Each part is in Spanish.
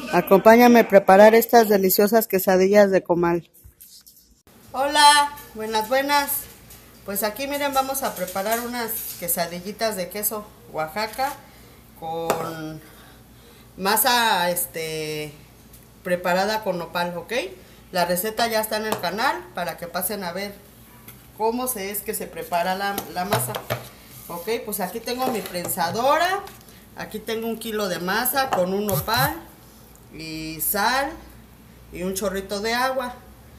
Acompáñame a preparar estas deliciosas quesadillas de comal. Hola, buenas. Pues aquí miren, vamos a preparar unas quesadillitas de queso Oaxaca con masa preparada con nopal, ¿ok? La receta ya está en el canal para que pasen a ver cómo es que se prepara la masa. Ok, pues aquí tengo mi prensadora. Aquí tengo 1 kilo de masa con un nopal y sal y un chorrito de agua.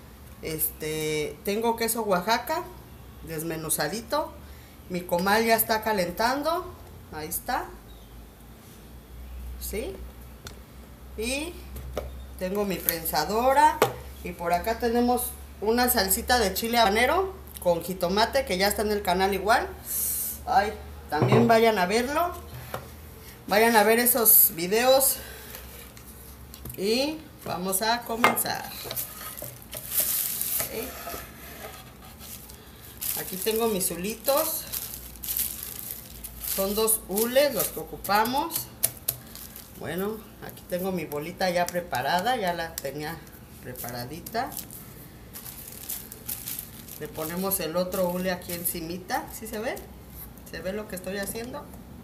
Tengo queso Oaxaca desmenuzadito. Mi comal ya está calentando. Ahí está. ¿Sí? Y tengo mi prensadora. Y por acá tenemos una salsita de chile habanero con jitomate que ya está en el canal igual. Ay, también vayan a verlo. Vayan a ver esos videos. Y vamos a comenzar. Okay. Aquí tengo mis hulitos. Son 2 hules los que ocupamos. Bueno, aquí tengo mi bolita ya preparada. Ya la tenía preparadita. Le ponemos el otro hule aquí encimita. ¿Sí se ve? ¿Se ve lo que estoy haciendo?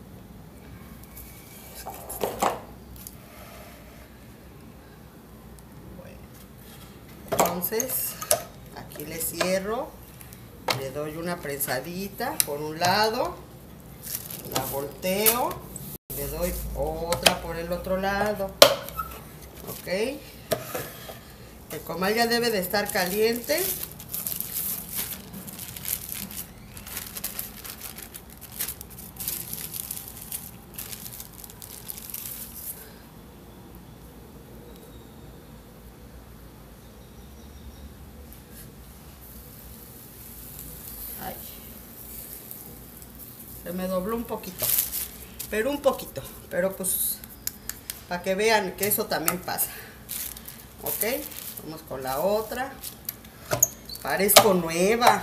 Entonces aquí le cierro, le doy una prensadita por un lado, la volteo, le doy otra por el otro lado. Ok, el comal ya debe de estar caliente. Ay, se me dobló un poquito, pero pues para que vean que eso también pasa. Ok, vamos con la otra. Parezco nueva.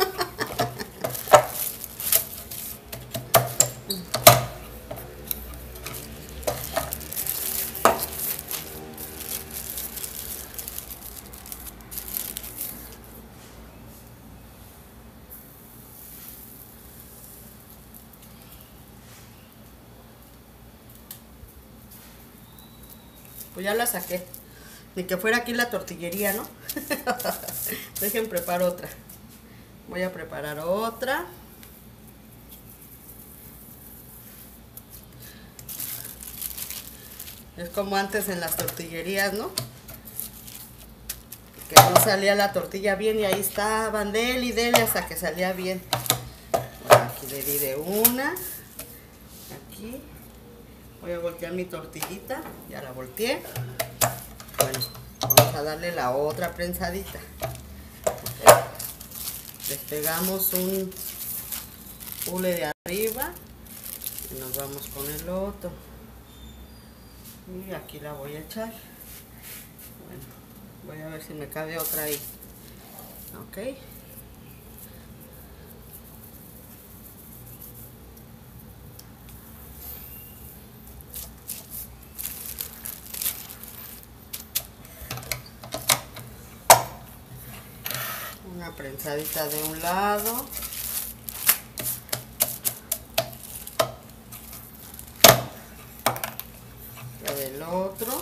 Pues ya la saqué. Ni que fuera aquí la tortillería, ¿no? Dejen preparo otra. Voy a preparar otra. Es como antes en las tortillerías, ¿no? Que no salía la tortilla bien y ahí estaban, dele y dele hasta que salía bien. Bueno, aquí le di de una. Aquí. Voy a voltear mi tortillita. Ya la volteé. Bueno, vamos a darle la otra prensadita. Okay. Despegamos un hule de arriba y nos vamos con el otro. Y aquí la voy a echar. Bueno, voy a ver si me cabe otra ahí. Ok. Una prensadita de un lado. La del otro.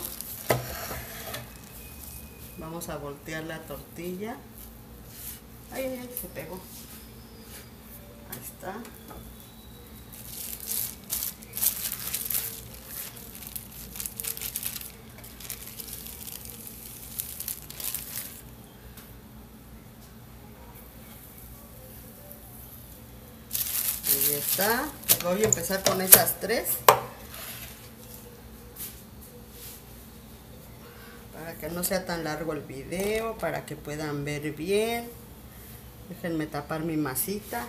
Vamos a voltear la tortilla. Ay, ay, ay, se pegó. Ahí está. Y ya está. Pues voy a empezar con esas 3. Para que no sea tan largo el video, para que puedan ver bien. Déjenme tapar mi masita.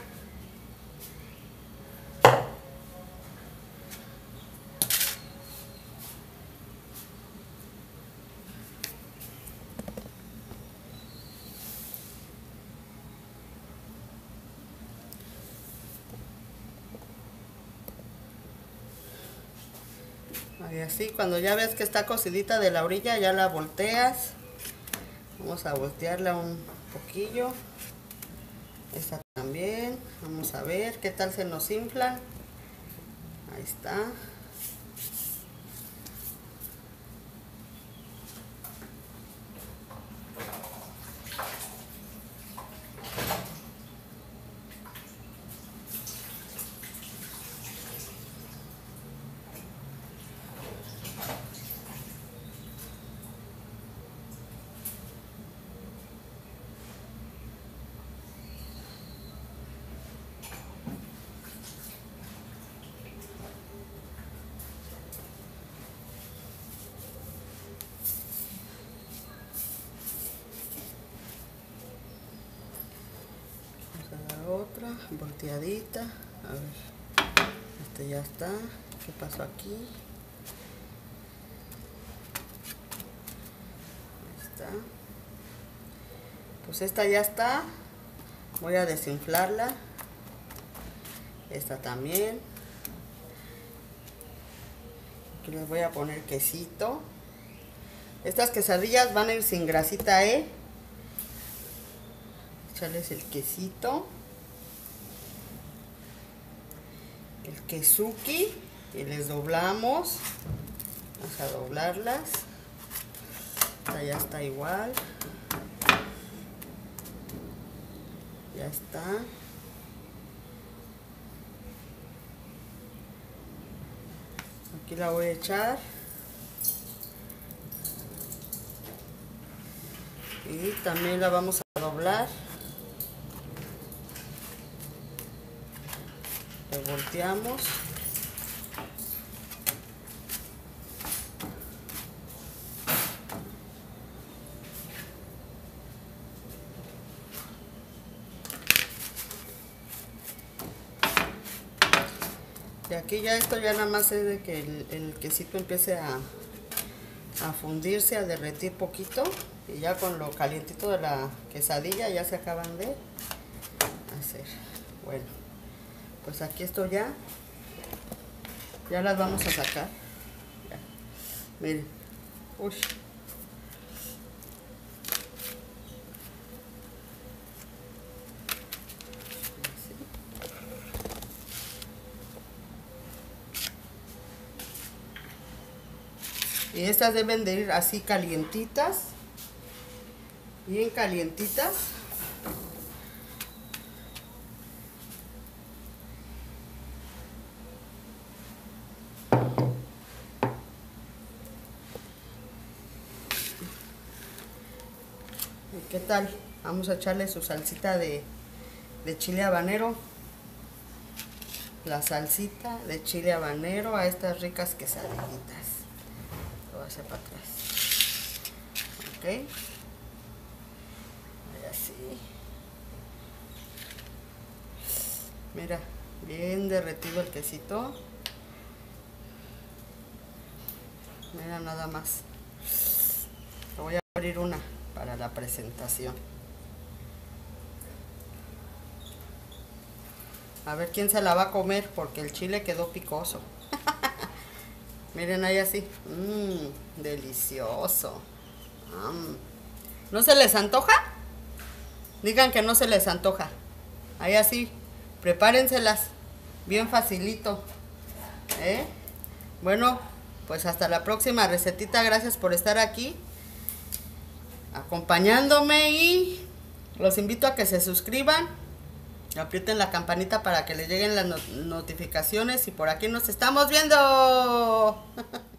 Y así, cuando ya ves que está cocidita de la orilla, ya la volteas. Vamos a voltearla un poquillo. Esta también. Vamos a ver qué tal se nos inflan. Ahí está. Otra volteadita, a ver, este ya está. ¿Qué pasó aquí? Ahí está. Pues esta ya está. Voy a desinflarla. Esta también. Aquí les voy a poner quesito. Estas quesadillas van a ir sin grasita, echarles el quesito, el quesuki, y les doblamos. Vamos a doblarlas. Esta ya está igual. Ya está. Aquí la voy a echar. Y también la vamos a doblar. Le volteamos. Y aquí ya esto ya nada más es de que el quesito empiece a fundirse, a derretir poquito. Y ya con lo calientito de la quesadilla ya se acaban de hacer. Bueno, pues aquí esto ya las vamos a sacar. Ya. Miren. Uy. Y estas deben de ir así calientitas, bien calientitas. ¿Y qué tal? Vamos a echarle su salsita de chile habanero. La salsita de chile habanero a estas ricas quesadillitas. Lo voy a hacer para atrás. Ok. Y así. Mira, bien derretido el quesito. Mira nada más. Le voy a abrir una para la presentación. A ver quién se la va a comer porque el chile quedó picoso. Miren ahí así. Delicioso. ¿No se les antoja? Digan que no se les antoja. Ahí así. Prepárenselas. Bien facilito. Bueno, pues hasta la próxima recetita. Gracias por estar aquí acompañándome y los invito a que se suscriban. Aprieten la campanita para que les lleguen las notificaciones y por aquí nos estamos viendo.